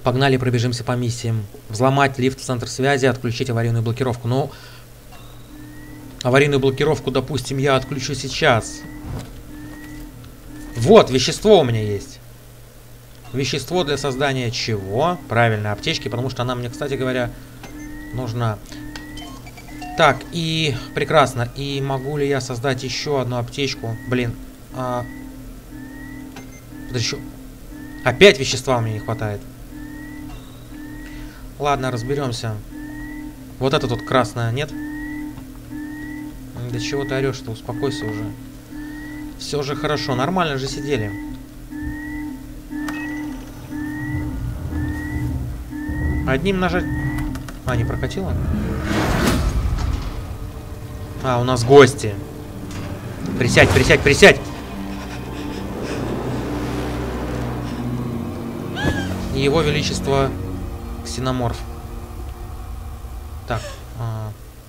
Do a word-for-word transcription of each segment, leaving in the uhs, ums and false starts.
Погнали, пробежимся по миссиям. Взломать лифт в центр связи, отключить аварийную блокировку. Ну, аварийную блокировку, допустим, я отключу сейчас. Вот, вещество у меня есть. Вещество для создания чего? Правильно, аптечки, потому что она мне, кстати говоря, нужна. Так, и прекрасно. И могу ли я создать еще одну аптечку? Блин. А... Подожди, опять вещества мне не хватает. Ладно, разберемся. Вот это тут красное, нет? Да чего ты орешь-то? Успокойся уже. Все же хорошо, нормально же сидели. Одним нажать... А, не прокатило? А, у нас гости. Присядь, присядь, присядь! Его Величество Ксеноморф. Так. А...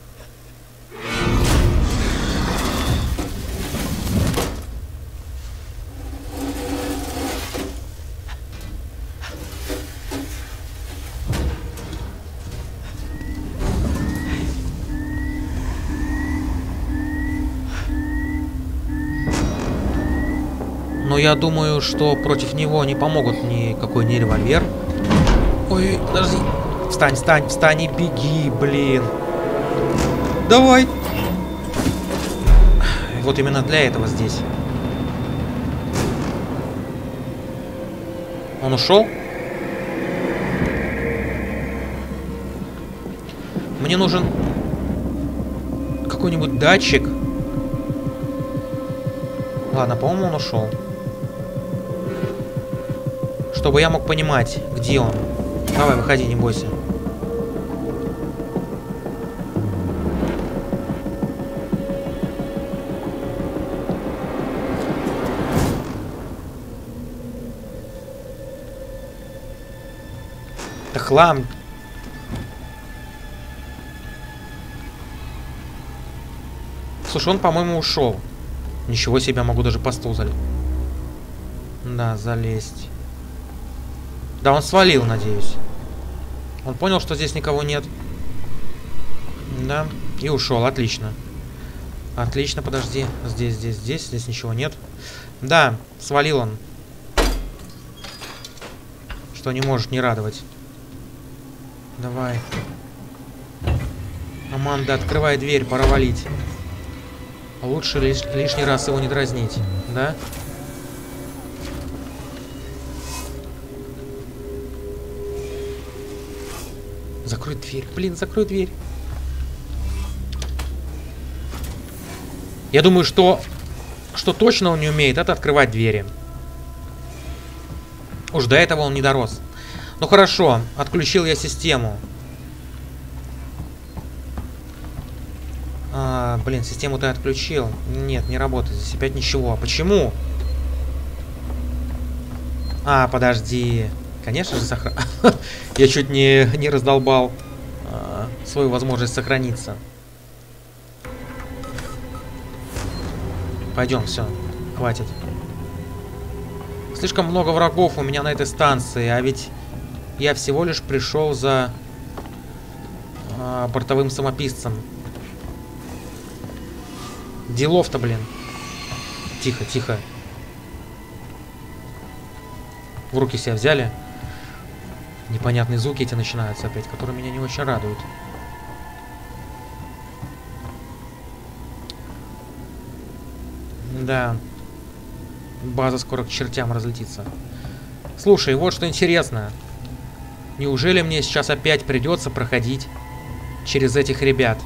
Но я думаю, что против него не помогут никакой ни револьвер. Ой, подожди. Встань, встань, встань и беги, блин. Давай. Вот именно для этого здесь. Он ушел? Мне нужен какой-нибудь датчик. Ладно, по-моему, он ушел. Чтобы я мог понимать, где он. Давай, выходи, не бойся. Да хлам. Слушай, он, по-моему, ушел. Ничего себе, могу даже по стул залезть. Да, залезть. Да, он свалил, надеюсь. Он понял, что здесь никого нет. Да, и ушел, отлично. Отлично, подожди. Здесь, здесь, здесь, здесь ничего нет. Да, свалил он. Что не может не радовать. Давай. Аманда, открывай дверь, пора валить. Лучше лиш лишний раз его не дразнить, да? Закрой дверь, блин, закрой дверь. Я думаю, что что точно он не умеет, это открывать двери. Уж до этого он не дорос. Ну хорошо, отключил я систему. А, блин, систему ты отключил. Нет, не работает. Здесь опять ничего. Почему? А, подожди. Конечно же, сохран... Я чуть не, не раздолбал а, свою возможность сохраниться. Пойдем, все. Хватит. Слишком много врагов у меня на этой станции. А ведь я всего лишь пришел за а, бортовым самописцем. Делов-то, блин. Тихо, тихо. В руки себя взяли. Непонятные звуки эти начинаются опять, которые меня не очень радуют. Да. База скоро к чертям разлетится. Слушай, вот что интересно. Неужели мне сейчас опять придется проходить через этих ребят?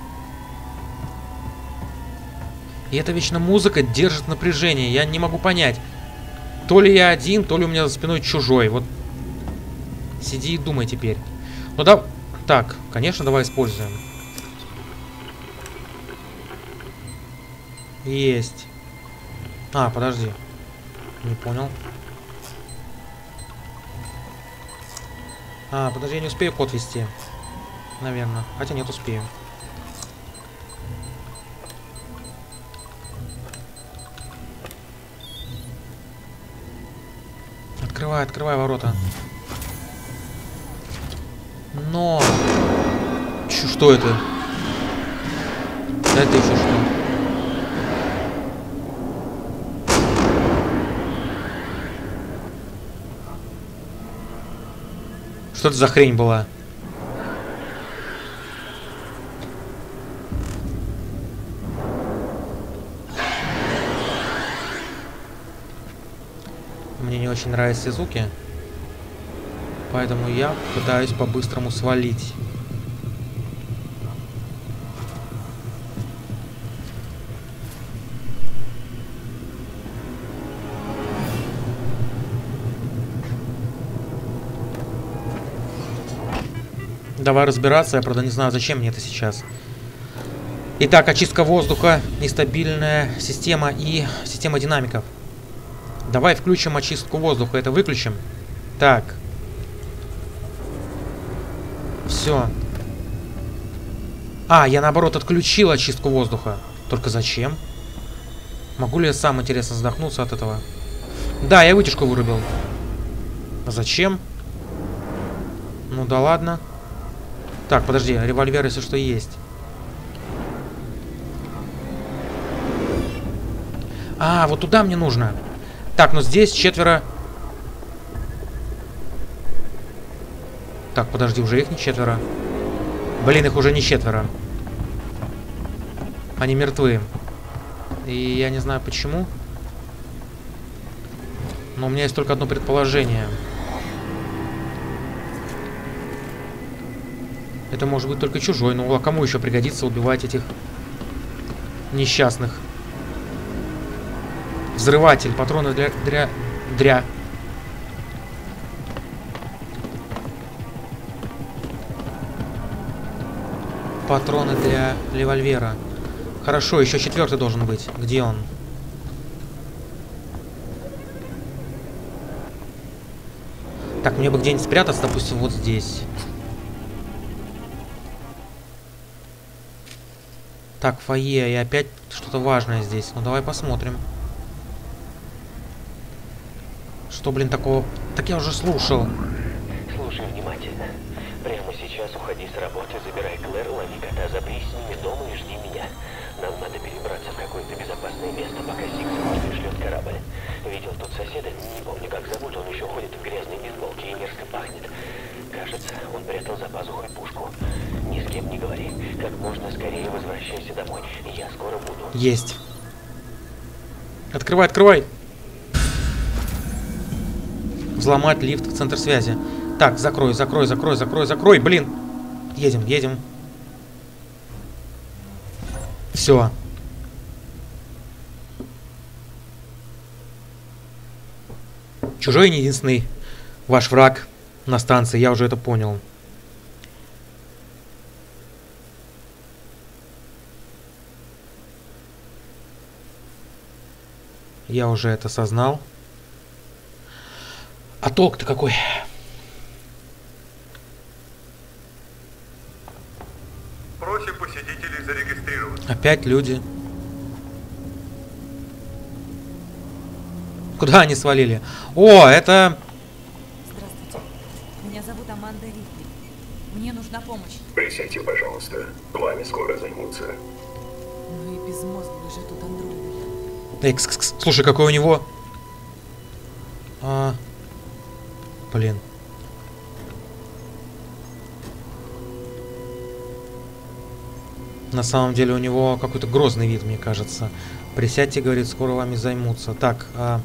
И эта вечно музыка держит напряжение. Я не могу понять. То ли я один, то ли у меня за спиной чужой. Вот. Сиди и думай теперь. Ну да. Так, конечно, давай используем. Есть. А, подожди. Не понял. А, подожди, я не успею код ввести. Наверное. Хотя нет, успею. Открывай, открывай ворота. Но... Ч что это? Это еще что? Что это за хрень была? Мне не очень нравятся эти звуки. Поэтому я пытаюсь по-быстрому свалить. Давай разбираться, я, правда, не знаю, зачем мне это сейчас. Итак, очистка воздуха, нестабильная система и система динамиков. Давай включим очистку воздуха, это выключим. Так. Все. А, я наоборот отключил очистку воздуха. Только зачем? Могу ли я сам, интересно, задохнуться от этого? Да, я вытяжку вырубил. А зачем? Ну да ладно. Так, подожди, револьвер, если что, есть. А, вот туда мне нужно. Так, ну здесь четверо. Так, подожди, уже их не четверо. Блин, их уже не четверо. Они мертвы. И я не знаю почему. Но у меня есть только одно предположение. Это может быть только чужой. Ну, а кому еще пригодится убивать этих несчастных? Взрыватель, патроны для... Дря... Дря. Патроны для револьвера. Хорошо, еще четвертый должен быть. Где он? Так, мне бы где-нибудь спрятаться, допустим, вот здесь. Так, фойе, и опять что-то важное здесь. Ну, давай посмотрим. Что, блин, такого... Так я уже слушал. Слушай внимательно. Прямо сейчас уходи с работы, забирай Клэр, лови кота, запрись с ними дома и жди меня. Нам надо перебраться в какое-то безопасное место, пока Сикс не пришлет корабль. Видел тут соседа, не помню как зовут, он еще ходит в грязной бейсболке и мерзко пахнет. Кажется, он прятал за пазухой пушку. Ни с кем не говори. Как можно скорее возвращайся домой. Я скоро буду. Есть. Открывай, открывай. Взломать лифт в центр связи. Так, закрой, закрой, закрой, закрой, закрой. Блин. Едем, едем. Все. Чужой не единственный ваш враг на станции. Я уже это понял. Я уже это осознал. А толк-то какой? Просим посетителей зарегистрироваться. Опять люди. Куда они свалили? О, это... Здравствуйте. Меня зовут Аманда Рипли. Мне нужна помощь. Присядьте, пожалуйста. Вами скоро займутся. Ну и безмозглый же тут андроиды. Эй, кс -кс -кс. Слушай, какой у него... А... Блин. На самом деле у него какой-то грозный вид, мне кажется. Присядьте, говорит, скоро вами займутся. Так, а...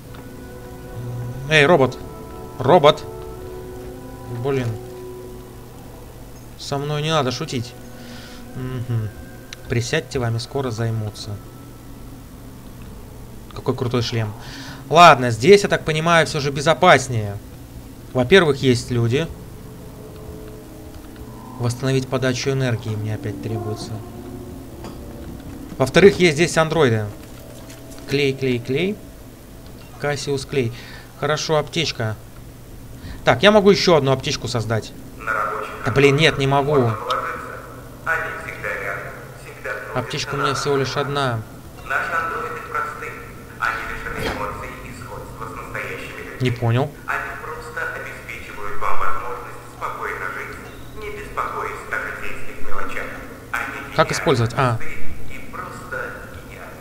Эй, робот! Робот! Блин. Со мной не надо шутить. Угу. Присядьте, вами скоро займутся. Какой крутой шлем. Ладно, здесь, я так понимаю, все же безопаснее. Во-первых, есть люди. Восстановить подачу энергии мне опять требуется. Во-вторых, есть здесь андроиды. Клей, клей, клей. Кассиус клей. Хорошо, аптечка. Так, я могу еще одну аптечку создать. Да блин, нет, не могу. Аптечка у меня всего лишь одна. Наши андроиды просты. Они лишены эмоций и сходства с настоящими людьми. Не понял. Они просто обеспечивают вам возможность спокойно жить. Как использовать? А. И просто гениальный.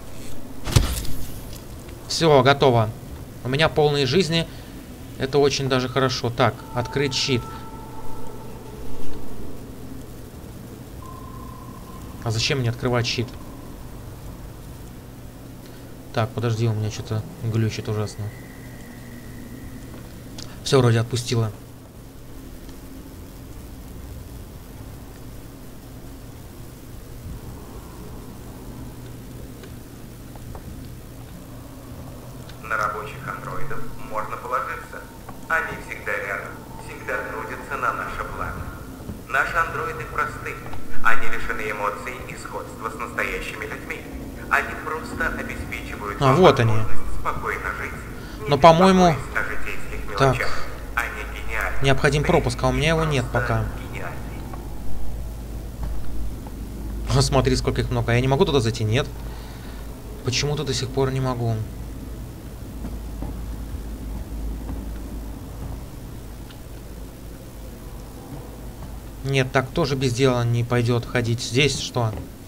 Все, готово. У меня полные жизни. Это очень даже хорошо. Так, открыть щит. А зачем мне открывать щит? Так, подожди, у меня что-то глючит ужасно. Все, вроде отпустила. На рабочих андроидов можно положиться. Они всегда рядом, всегда трудятся на наше благо. Наши андроиды просты. Они лишены эмоций и сходства с настоящими людьми. Они просто обеспечивают А, вам вот они. возможность спокойно жить. Но, по-моему, беспокоясь о житейских так, мелочах. Они гениальны. необходим пропуск, а у меня его нет Просто пока. гениальны. Смотри, сколько их много. А я не могу туда зайти? Нет. Почему-то до сих пор не могу. Нет, так тоже без дела не пойдет ходить. Здесь что?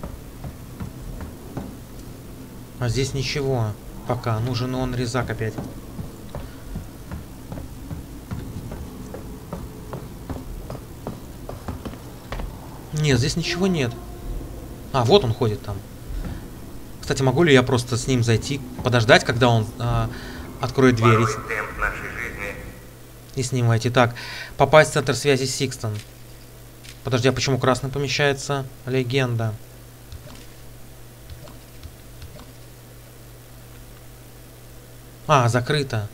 А здесь ничего. Пока. Нужен он резак опять. Нет, здесь ничего нет. А, вот он ходит там. Кстати, могу ли я просто с ним зайти, подождать, когда он а, откроет дверь? Порой темп нашей жизни И с ним войти. Так, попасть в центр связи Сикстон. Подожди, а почему красный помещается? Легенда. А, закрыто.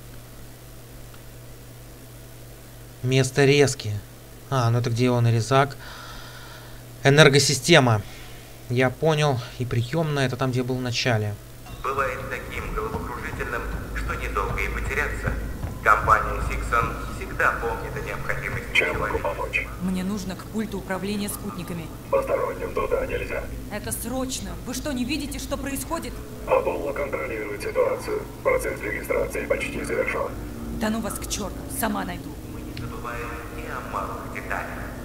Место резки. А, ну это где он, резак? Энергосистема. Я понял. И приемная, это там, где был в начале. бывает таким головокружительным, что недолго и потеряться. Компания Сиксон всегда помнит о необходимости Чем могу человека. помочь? Мне нужно к пульту управления спутниками. Посторонним туда нельзя. Это срочно. Вы что, не видите, что происходит? Аполло контролирует ситуацию. Процесс регистрации почти завершен. Да ну вас к черту, сама найду. Мы не забываем и о малых деталях.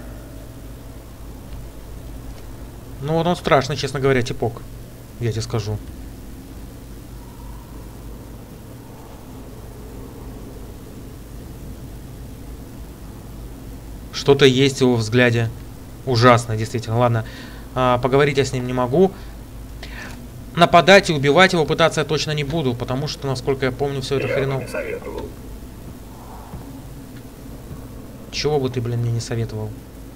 Ну вот он страшный, честно говоря, типок. Я тебе скажу. Что-то есть в его взгляде. Ужасно, действительно. Ладно, а, поговорить я с ним не могу. Нападать и убивать его пытаться я точно не буду, потому что, насколько я помню, все это Я бы хреново. не советовал. Чего бы ты, блин, мне не советовал?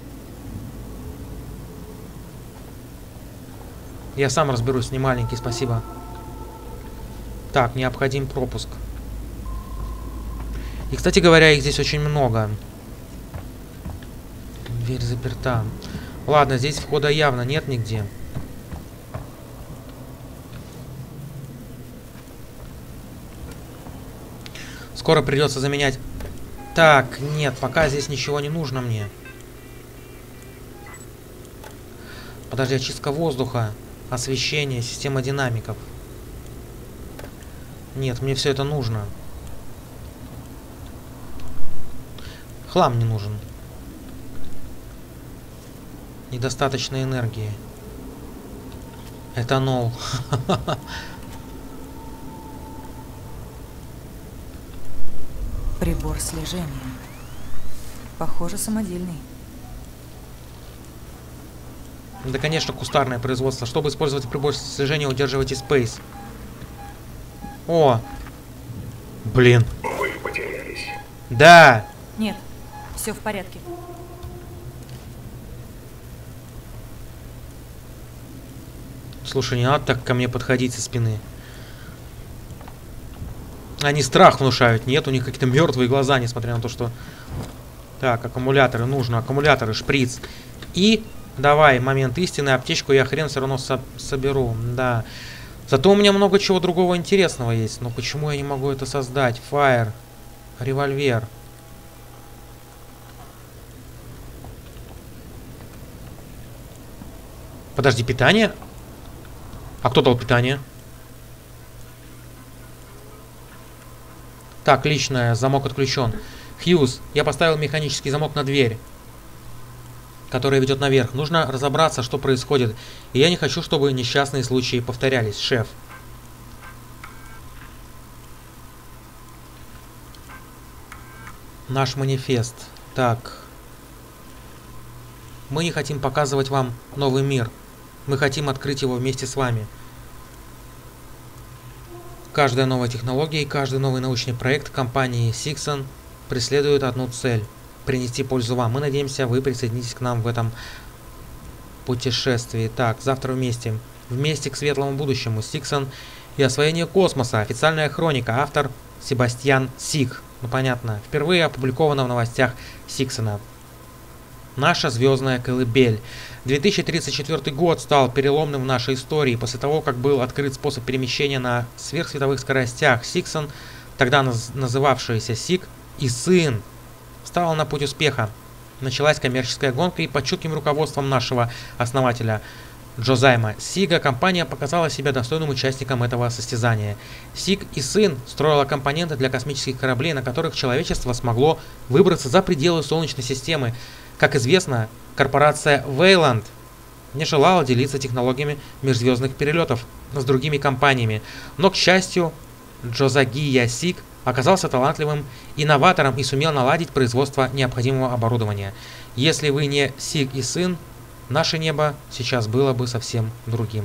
Я сам разберусь, не маленький, спасибо. Так, необходим пропуск. И, кстати говоря, их здесь очень много. Дверь заперта. Ладно, здесь входа явно нет нигде. Скоро придется заменять. Так, нет, пока здесь ничего не нужно мне. Подожди, очистка воздуха, освещение, система динамиков. Нет, мне все это нужно. Хлам не нужен. Недостаточно энергии. Этанол. Прибор слежения. Похоже, самодельный. Да, конечно, кустарное производство. Чтобы использовать прибор слежения, удерживайте Space. О! Блин. Вы потерялись. Да! Нет, все в порядке. Слушай, не надо так ко мне подходить со спины. Они страх внушают. Нет, у них какие-то мертвые глаза, несмотря на то, что... Так, аккумуляторы. Нужно. Аккумуляторы, шприц. И... Давай, момент истины. Аптечку я хрен все равно со соберу. Да. Зато у меня много чего другого интересного есть. Но почему я не могу это создать? Фаер. Револьвер. Подожди, питание? А кто дал питание? Так, личное. Замок отключен. Хьюз, я поставил механический замок на дверь. которая ведет наверх. Нужно разобраться, что происходит. И я не хочу, чтобы несчастные случаи повторялись, шеф. Наш манифест. Так. Мы не хотим показывать вам новый мир. Мы хотим открыть его вместе с вами. Каждая новая технология и каждый новый научный проект компании Сиксон преследует одну цель – принести пользу вам. Мы надеемся, вы присоединитесь к нам в этом путешествии. Так, завтра вместе. Вместе к светлому будущему. Сиксон и освоение космоса. Официальная хроника. Автор Себастьян Сик. Ну, понятно. Впервые опубликовано в новостях Сиксона. Наша звездная колыбель. две тысячи тридцать четвёртый год стал переломным в нашей истории. После того, как был открыт способ перемещения на сверхсветовых скоростях, Сиксон, тогда наз называвшийся Сик, и сын, встал на путь успеха. Началась коммерческая гонка, и под чутким руководством нашего основателя Джозайма Сига компания показала себя достойным участником этого состязания. Сиг и сын строила компоненты для космических кораблей, на которых человечество смогло выбраться за пределы Солнечной системы. Как известно, корпорация Вейланд не желала делиться технологиями межзвездных перелетов с другими компаниями, но, к счастью, Джозагия Сиг оказался талантливым инноватором и сумел наладить производство необходимого оборудования. Если вы не Сиг и сын, наше небо сейчас было бы совсем другим.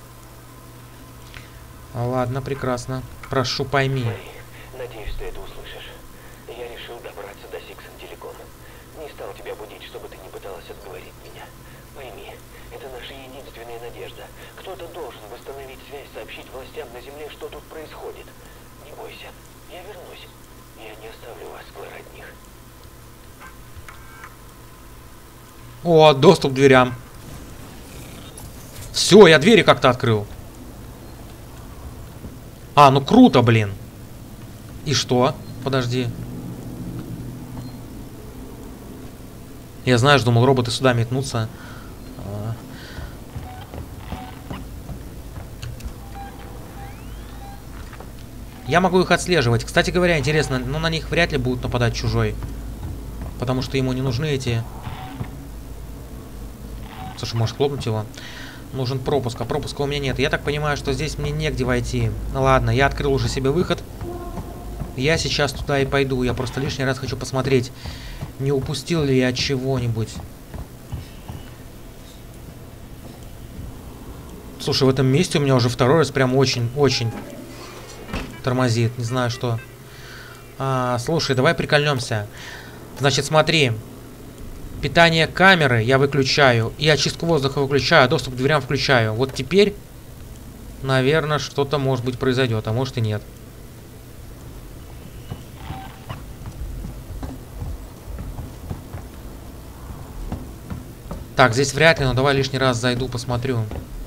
Ладно, прекрасно. Прошу, пойми. Мэри, надеюсь, ты это услышишь. Я решил добраться до Сиксон Телеком. Не стал тебя будить, чтобы ты не пыталась отговорить меня. Пойми, это наша единственная надежда. Кто-то должен восстановить связь, сообщить властям на Земле, что тут происходит. Не бойся, я вернусь. Я не оставлю вас, Клэр, одних. О, доступ к дверям. Все, я двери как-то открыл. А, ну круто, блин. И что? Подожди. Я, знаешь, думал, роботы сюда метнутся. Я могу их отслеживать. Кстати говоря, интересно, но на них вряд ли будут нападать чужой. Потому что ему не нужны эти... Слушай, может хлопнуть его? Нужен пропуск, а пропуска у меня нет. Я так понимаю, что здесь мне негде войти. Ну ладно, я открыл уже себе выход. Я сейчас туда и пойду. Я просто лишний раз хочу посмотреть, не упустил ли я чего-нибудь. Слушай, в этом месте у меня уже второй раз прям очень-очень тормозит. Не знаю, что. А, слушай, давай прикольнемся. Значит, смотри. Питание камеры я выключаю. И очистку воздуха выключаю. Доступ к дверям включаю. Вот теперь, наверное, что-то, может быть, произойдет. А может и нет. Так, здесь вряд ли, но давай лишний раз зайду, посмотрю.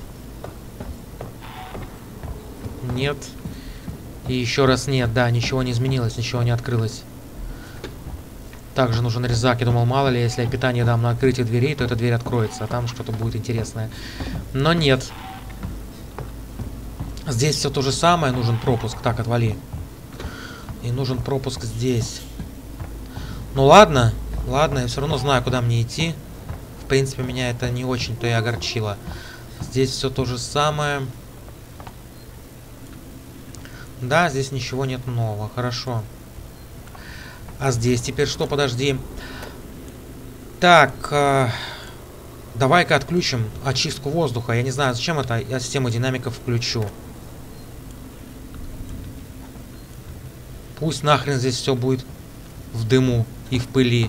Нет. И еще раз нет. Да, ничего не изменилось, ничего не открылось. Также нужен резак. Я думал, мало ли, если я питание дам на открытие дверей, то эта дверь откроется, а там что-то будет интересное. Но нет. Здесь все то же самое. Нужен пропуск. Так, отвали. И нужен пропуск здесь. Ну ладно. Ладно, я все равно знаю, куда мне идти. В принципе, меня это не очень-то и огорчило. Здесь все то же самое. Да, здесь ничего нет нового. Хорошо. А здесь теперь что? Подожди. Так. Э, Давай-ка отключим очистку воздуха. Я не знаю, зачем это. Я систему динамиков включу. Пусть нахрен здесь все будет в дыму и в пыли.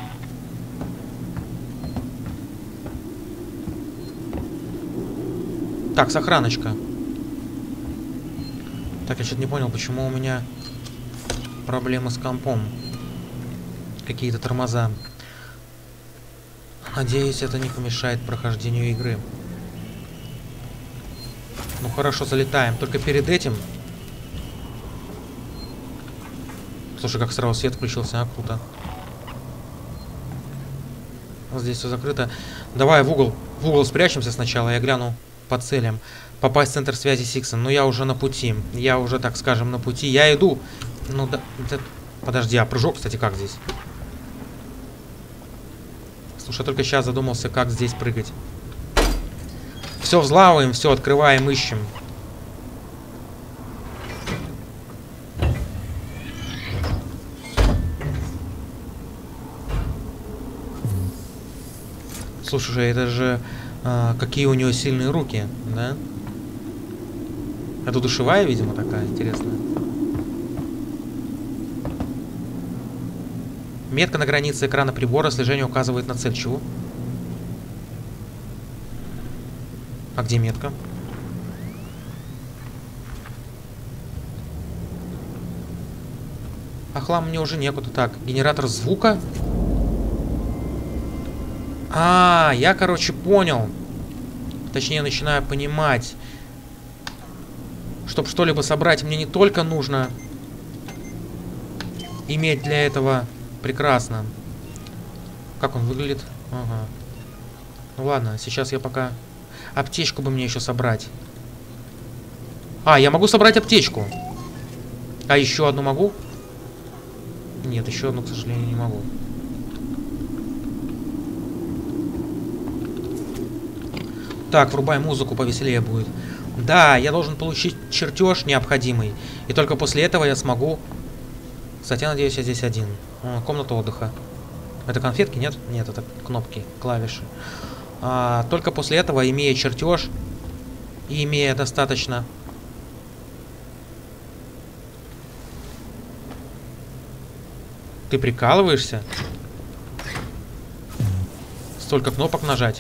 Так, сохраночка. Так, я что-то не понял, почему у меня проблемы с компом. Какие-то тормоза. Надеюсь, это не помешает прохождению игры. Ну хорошо, залетаем. Только перед этим... Слушай, как сразу свет включился, а, круто. Вот здесь все закрыто. Давай в угол. В угол спрячемся сначала, я гляну по целям. Попасть в центр связи Сиксон. Но я уже на пути. Я уже, так скажем, на пути. Я иду. Ну да... да... Подожди, а прыжок, кстати, как здесь? Слушай, я только сейчас задумался, как здесь прыгать. Все взлавываем, все открываем, ищем. Слушай, это же а, какие у него сильные руки, да? Это душевая, видимо, такая интересная. Метка на границе экрана прибора слежения указывает на цель. Чего? А где метка? А хлам мне уже некуда. Так, генератор звука. А, я, короче, понял. Точнее, начинаю понимать. Чтобы что-либо собрать, мне не только нужно иметь для этого прекрасно. Как он выглядит? Ага. Ну ладно, сейчас я пока... Аптечку бы мне еще собрать. А, я могу собрать аптечку. А еще одну могу? Нет, еще одну, к сожалению, не могу. Так, врубай музыку, повеселее будет. Да, я должен получить чертеж необходимый. И только после этого я смогу... Кстати, я надеюсь, я здесь один. О, комната отдыха. Это конфетки? Нет? Нет, это кнопки, клавиши. А, только после этого, имея чертеж и имея достаточно... Ты прикалываешься? Столько кнопок нажать.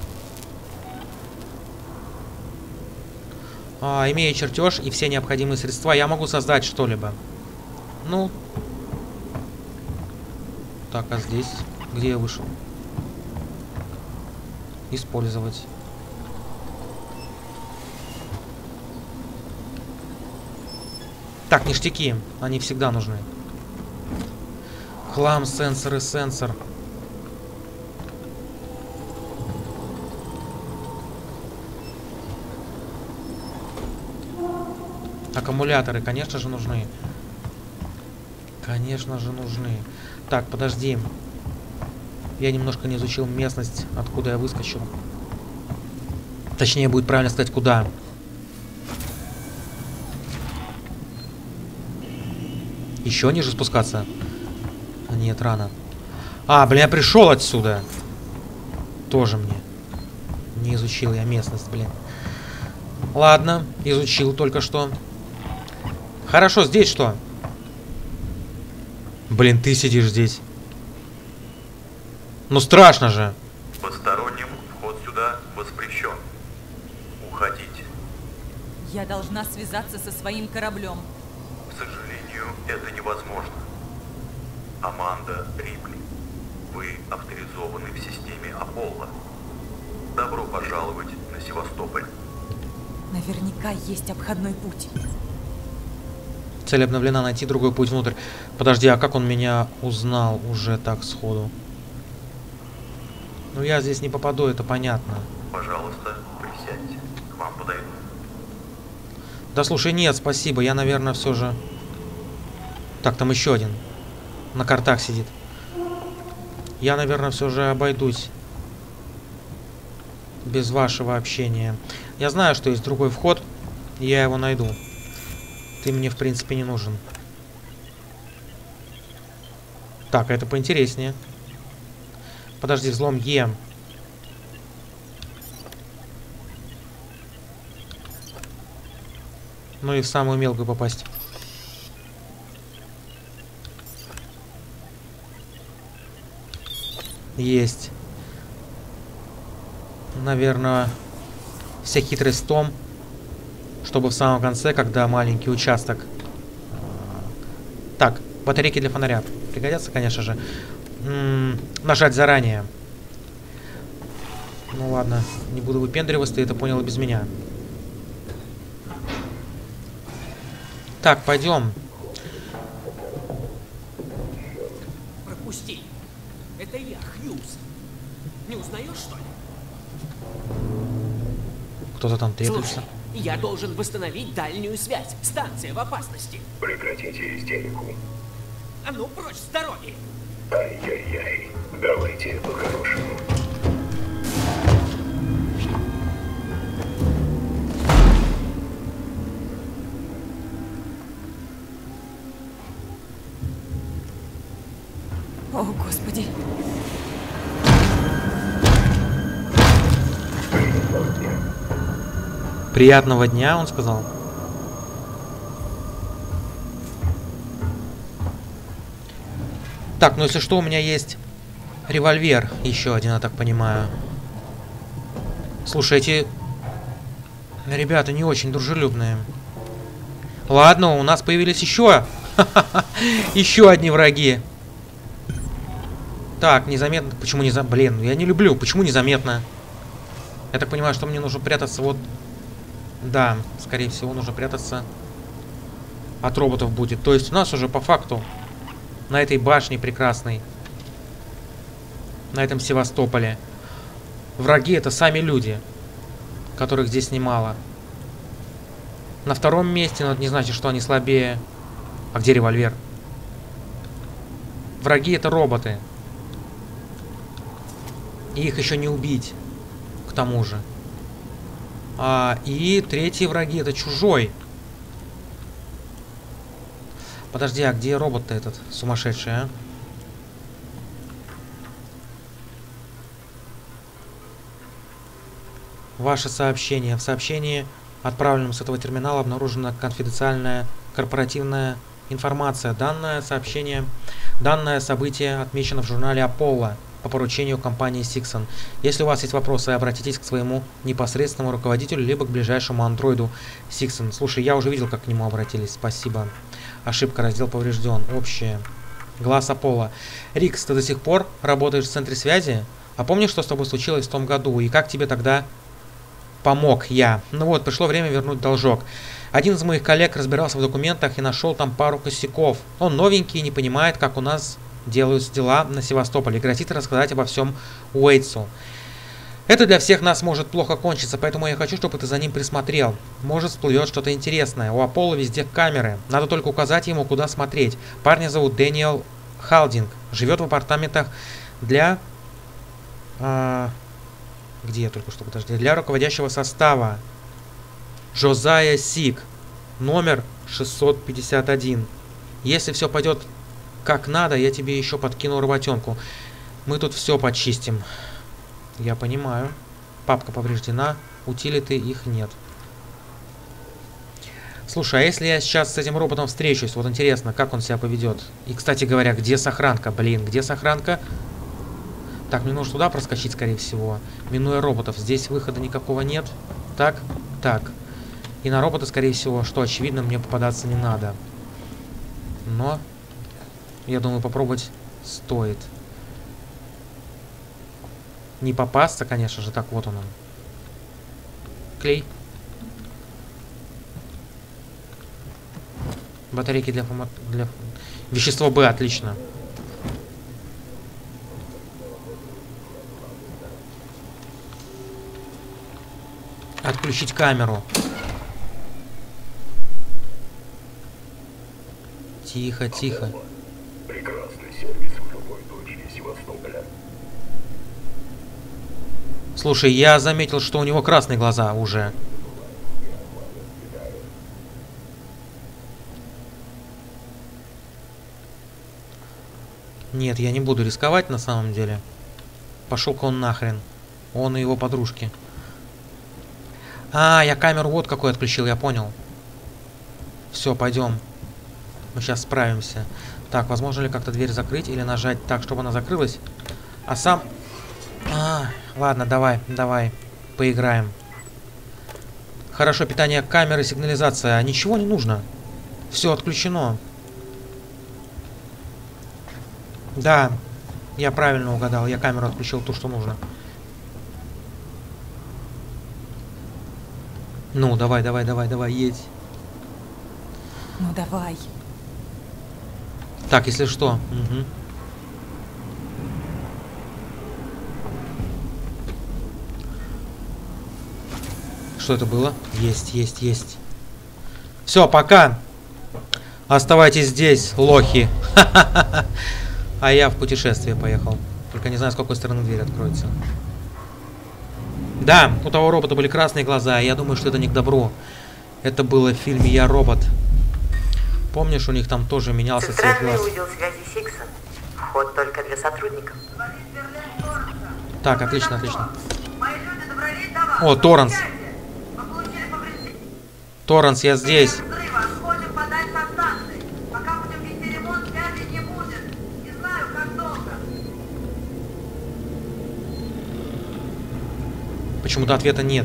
А, имея чертеж и все необходимые средства, я могу создать что-либо. Ну. Так, а здесь? Где я вышел? Использовать. Так, ништяки. Они всегда нужны. Хлам, сенсоры, сенсор. Аккумуляторы, конечно же, нужны. Конечно же, нужны. Так, подожди. Я немножко не изучил местность, откуда я выскочил. Точнее, будет правильно сказать, куда. Еще ниже спускаться? Нет, рано. А, блин, я пришел отсюда. Тоже мне. Не изучил я местность, блин. Ладно, изучил только что. Хорошо, здесь что? Блин, ты сидишь здесь. Ну страшно же. Посторонним вход сюда воспрещен. Уходите. Я должна связаться со своим кораблем. К сожалению, это невозможно. Аманда Рипли, вы авторизованы в системе Аполло. Добро пожаловать на Севастополь. Наверняка есть обходной путь. Цель обновлена, найти другой путь внутрь. Подожди, а как он меня узнал уже так сходу? Ну я здесь не попаду, это понятно. Пожалуйста, присядьте. К вам подойду. Да слушай, нет, спасибо. Я, наверное, все же... Так, там еще один. На картах сидит. Я, наверное, все же обойдусь. Без вашего общения. Я знаю, что есть другой вход. И я его найду. Ты мне, в принципе, не нужен. Так, это поинтереснее. Подожди, взлом Е. Ну и в самую мелкую попасть. Есть. Наверное, вся хитрость в том, чтобы в самом конце, когда маленький участок... Так, батарейки для фонаря. Пригодятся, конечно же. М-м, нажать заранее. Ну ладно, не буду выпендриваться, ты это понял и без меня. Так, пойдем. Пропусти. Это я, Хьюз. Не узнаешь, что ли? Кто-то там треплется. Слушай, я должен восстановить дальнюю связь. Станция в опасности. Прекратите истерику. А ну, прочь с дороги! Ай-яй-яй. Давайте по-хорошему. О, Господи. Приятного дня, он сказал. Так, ну если что, у меня есть револьвер. Еще один, я так понимаю. Слушай, эти ребята не очень дружелюбные. Ладно, у нас появились еще. Еще одни враги. Так, незаметно. Почему незаметно? Блин, я не люблю. Почему незаметно? Я так понимаю, что мне нужно прятаться вот... Да, скорее всего, нужно прятаться от роботов будет. То есть у нас уже по факту на этой башне прекрасной, на этом Севастополе, враги — это сами люди, которых здесь немало. На втором месте, но это не значит, что они слабее. А где револьвер? Враги — это роботы. И их еще не убить, к тому же. А, и третьи враги — это чужой. Подожди, а где робот-то этот сумасшедший, а? Ваше сообщение. В сообщении, отправленном с этого терминала, обнаружена конфиденциальная корпоративная информация. Данное сообщение, данное событие отмечено в журнале Apollo по поручению компании Sixon. Если у вас есть вопросы, обратитесь к своему непосредственному руководителю, либо к ближайшему андроиду Sixon. Слушай, я уже видел, как к нему обратились. Спасибо. Ошибка, раздел поврежден. Общее. Глаз Apollo. Рикс, ты до сих пор работаешь в центре связи? А помнишь, что с тобой случилось в том году? И как тебе тогда помог я? Ну вот, пришло время вернуть должок. Один из моих коллег разбирался в документах и нашел там пару косяков. Он новенький и не понимает, как у нас делают дела на Севастополе. Грозит рассказать обо всем Уэйтсу. Это для всех нас может плохо кончиться, поэтому я хочу, чтобы ты за ним присмотрел. Может, всплывет что-то интересное. У Apollo везде камеры. Надо только указать ему, куда смотреть. Парня зовут Дэниел Халдинг. Живет в апартаментах для... А, где я только что, подожди. Для руководящего состава. Джозайя Сик. Номер шестьсот пятьдесят один. Если все пойдет как надо, я тебе еще подкину работенку. Мы тут все почистим. Я понимаю. Папка повреждена. Утилиты их нет. Слушай, а если я сейчас с этим роботом встречусь? Вот интересно, как он себя поведет. И, кстати говоря, где сохранка? Блин, где сохранка? Так, мне нужно туда проскочить, скорее всего. Минуя роботов. Здесь выхода никакого нет. Так, так. И на робота, скорее всего, что очевидно, мне попадаться не надо. Но... я думаю, попробовать стоит. Не попасться, конечно же. Так, вот он он. Клей. Батарейки для... для... Вещество Б, отлично. Отключить камеру. Тихо, тихо. Прекрасный сервис в любой точке Севастополя. Слушай, я заметил, что у него красные глаза уже. Нет, я не буду рисковать на самом деле. Пошел-ка он нахрен. Он и его подружки. А, я камеру вот какой отключил, я понял. Все, пойдем. Мы сейчас справимся. Так, возможно ли как-то дверь закрыть или нажать так, чтобы она закрылась? А сам... А, ладно, давай, давай. Поиграем. Хорошо, питание камеры, сигнализация. Ничего не нужно. Все отключено. Да, я правильно угадал. Я камеру отключил, то, что нужно. Ну, давай, давай, давай, давай, едь. Ну давай. Так, если что. Угу. Что это было? Есть, есть, есть. Все, пока. Оставайтесь здесь, лохи. А я в путешествие поехал. Только не знаю, с какой стороны дверь откроется. Да, у того робота были красные глаза. Я думаю, что это не к добру. Это было в фильме «Я робот». Помнишь, у них там тоже менялся цвет глаз? Центральный узел связи Сикса. Вход только для сотрудников. Так, отлично, отлично. О, Торренс. Торренс, я здесь. Почему-то ответа нет.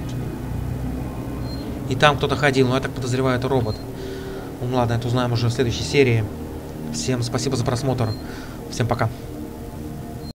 И там кто-то ходил, но я так подозреваю, это робот. Ну ладно, это узнаем уже в следующей серии. Всем спасибо за просмотр. Всем пока.